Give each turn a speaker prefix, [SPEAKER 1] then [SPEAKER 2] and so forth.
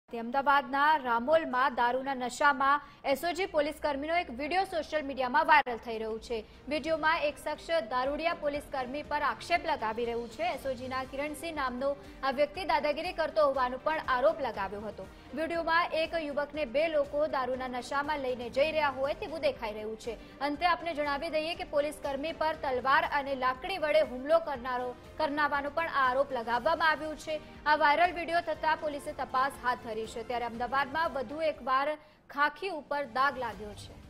[SPEAKER 1] અમદાવાદના રામોલમાં દારૂના નશામાં એસઓજી પોલીસ કર્મીનો એક વિડીયો સોશિયલ મીડિયામાં વાયરલ થઈ રહ્યું છે। વિડીયોમાં એક શખ્સ દારૂડિયા પોલીસ કર્મી પર આક્ષેપ લગાવી રહ્યું છે। એસઓજીના કિરણસિંહ નામનો આ વ્યક્તિ દાદાગીરી કરતો હોવાનો પણ આરોપ લગાવ્યો હતો। વિડીયોમાં એક યુવકને બે લોકો દારૂના નશામાં લઈને જઈ રહ્યા હોય તેવું દેખાઈ રહ્યું છે। અંતે આપને જણાવી દઈએ કે પોલીસ કર્મી પર તલવાર અને લાકડી વડે હુમલો કરનારવાનો પણ આરોપ લગાવવામાં આવ્યો છે। આ વાયરલ વિડીયો થતા પોલીસે તપાસ હાથ ધરી છે। ત્યારે અમદાવાદમાં વધુ એકવાર ખાખી ઉપર દાગ લાગ્યો છે।